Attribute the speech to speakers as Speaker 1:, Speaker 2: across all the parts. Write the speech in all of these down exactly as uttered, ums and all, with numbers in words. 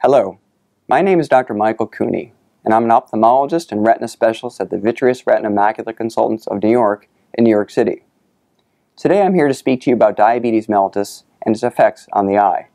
Speaker 1: Hello, my name is Doctor Michael Cooney, and I'm an ophthalmologist and retina specialist at the Vitreous Retina Macula Consultants of New York in New York City. Today I'm here to speak to you about diabetes mellitus and its effects on the eye.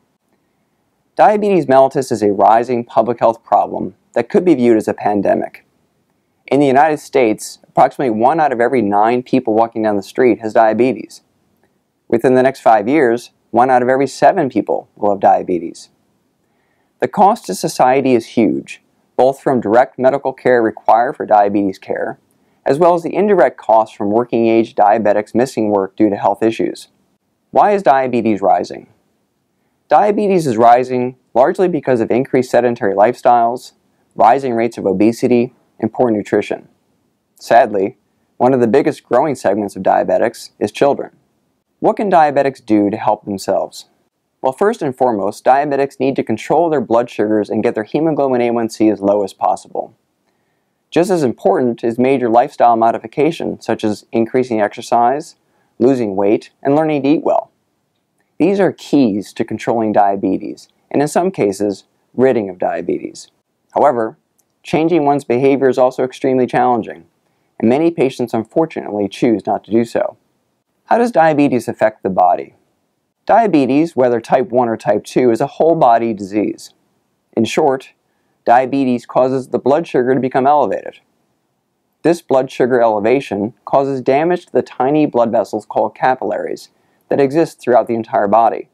Speaker 1: Diabetes mellitus is a rising public health problem that could be viewed as a pandemic. In the United States, approximately one out of every nine people walking down the street has diabetes. Within the next five years, one out of every seven people will have diabetes. The cost to society is huge, both from direct medical care required for diabetes care, as well as the indirect costs from working-age diabetics missing work due to health issues. Why is diabetes rising? Diabetes is rising largely because of increased sedentary lifestyles, rising rates of obesity, and poor nutrition. Sadly, one of the biggest growing segments of diabetics is children. What can diabetics do to help themselves? Well, first and foremost, diabetics need to control their blood sugars and get their hemoglobin A one C as low as possible. Just as important is major lifestyle modification, such as increasing exercise, losing weight, and learning to eat well. These are keys to controlling diabetes, and in some cases, ridding of diabetes. However, changing one's behavior is also extremely challenging, and many patients unfortunately choose not to do so. How does diabetes affect the body? Diabetes, whether type one or type two, is a whole body disease. In short, diabetes causes the blood sugar to become elevated. This blood sugar elevation causes damage to the tiny blood vessels called capillaries that exist throughout the entire body.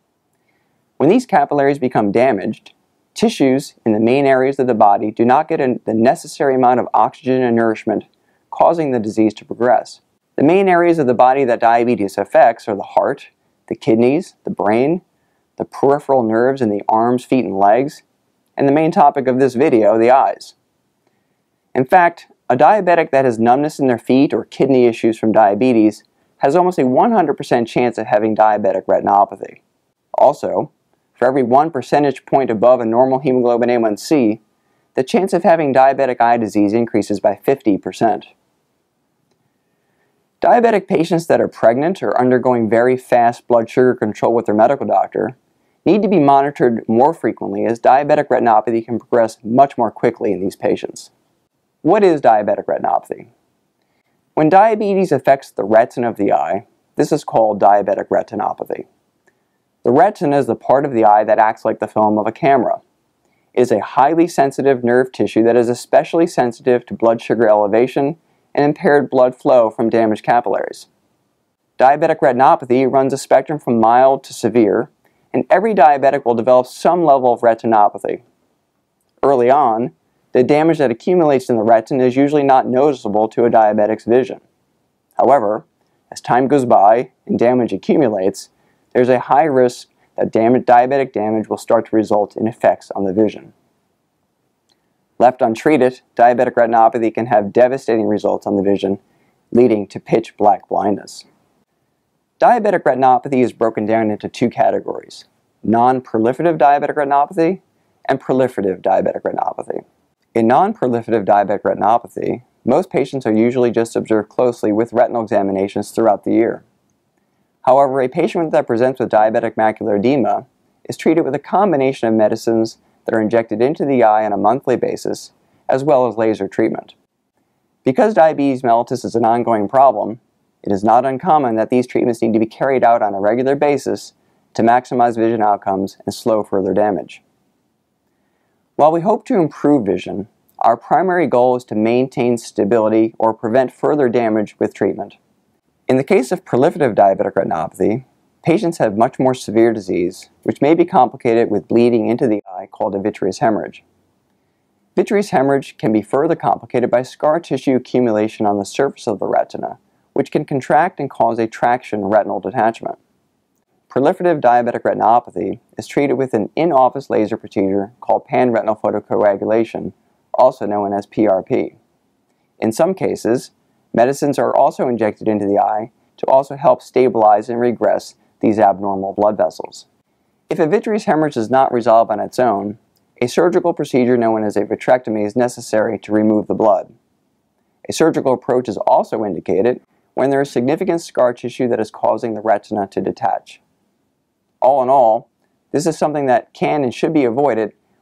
Speaker 1: When these capillaries become damaged, tissues in the main areas of the body do not get the necessary amount of oxygen and nourishment, causing the disease to progress. The main areas of the body that diabetes affects are the heart, the kidneys, the brain, the peripheral nerves in the arms, feet, and legs, and the main topic of this video, the eyes. In fact, a diabetic that has numbness in their feet or kidney issues from diabetes has almost a one hundred percent chance of having diabetic retinopathy. Also, for every one percentage point above a normal hemoglobin A one C, the chance of having diabetic eye disease increases by fifty percent. Diabetic patients that are pregnant or undergoing very fast blood sugar control with their medical doctor need to be monitored more frequently, as diabetic retinopathy can progress much more quickly in these patients. What is diabetic retinopathy? When diabetes affects the retina of the eye, this is called diabetic retinopathy. The retina is the part of the eye that acts like the film of a camera. It is a highly sensitive nerve tissue that is especially sensitive to blood sugar elevation and impaired blood flow from damaged capillaries. Diabetic retinopathy runs a spectrum from mild to severe, and every diabetic will develop some level of retinopathy. Early on, the damage that accumulates in the retina is usually not noticeable to a diabetic's vision. However, as time goes by and damage accumulates, there's a high risk that damage, diabetic damage will start to result in effects on the vision. Left untreated, diabetic retinopathy can have devastating results on the vision, leading to pitch black blindness. Diabetic retinopathy is broken down into two categories: non-proliferative diabetic retinopathy and proliferative diabetic retinopathy. In non-proliferative diabetic retinopathy, most patients are usually just observed closely with retinal examinations throughout the year. However, a patient that presents with diabetic macular edema is treated with a combination of medicines that are injected into the eye on a monthly basis, as well as laser treatment. Because diabetes mellitus is an ongoing problem, it is not uncommon that these treatments need to be carried out on a regular basis to maximize vision outcomes and slow further damage. While we hope to improve vision, our primary goal is to maintain stability or prevent further damage with treatment. In the case of proliferative diabetic retinopathy, patients have much more severe disease, which may be complicated with bleeding into the eye called a vitreous hemorrhage. Vitreous hemorrhage can be further complicated by scar tissue accumulation on the surface of the retina, which can contract and cause a traction retinal detachment. Proliferative diabetic retinopathy is treated with an in-office laser procedure called pan-retinal photocoagulation, also known as P R P. In some cases, medicines are also injected into the eye to also help stabilize and regress these abnormal blood vessels. If a vitreous hemorrhage does not resolve on its own, a surgical procedure known as a vitrectomy is necessary to remove the blood. A surgical approach is also indicated when there is significant scar tissue that is causing the retina to detach. All in all, this is something that can and should be avoided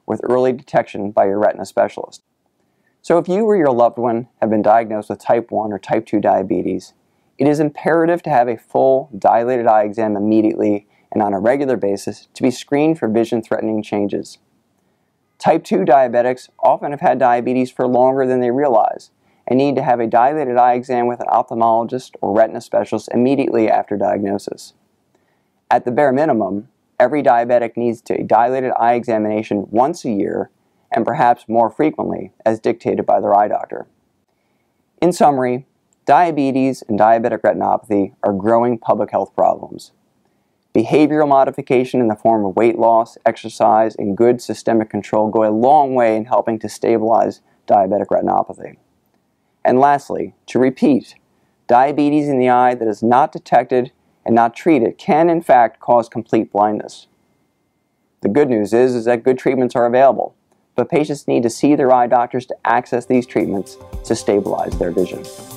Speaker 1: with early detection by your retina specialist. So if you or your loved one have been diagnosed with type one or type two diabetes, it is imperative to have a full dilated eye exam immediately and on a regular basis to be screened for vision-threatening changes. Type two diabetics often have had diabetes for longer than they realize and need to have a dilated eye exam with an ophthalmologist or retina specialist immediately after diagnosis. At the bare minimum, every diabetic needs a dilated eye examination once a year and perhaps more frequently as dictated by their eye doctor. In summary, diabetes and diabetic retinopathy are growing public health problems. Behavioral modification in the form of weight loss, exercise, and good systemic control go a long way in helping to stabilize diabetic retinopathy. And lastly, to repeat, diabetes in the eye that is not detected and not treated can in fact cause complete blindness. The good news is, is that good treatments are available, but patients need to see their eye doctors to access these treatments to stabilize their vision.